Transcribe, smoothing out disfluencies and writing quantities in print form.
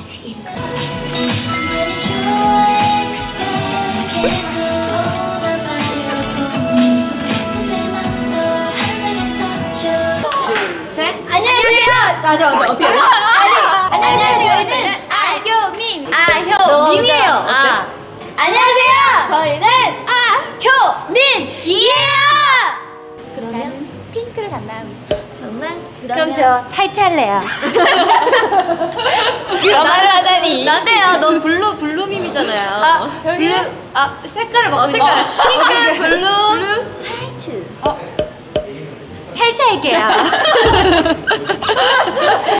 어떻게 해요? 안녕하세요. 저희는 아효밈이에요. 안녕하세요. 저희는 아효밈이에요. 나는 핑크를 담당하고 있어. 정말? 그럼 저 탈퇴할래요. 말을 하다니. 나대야, 넌 블루밈이잖아요. 블루. 색깔을 바꾸는 색깔. 핑크, 블루. 탈퇴할게요.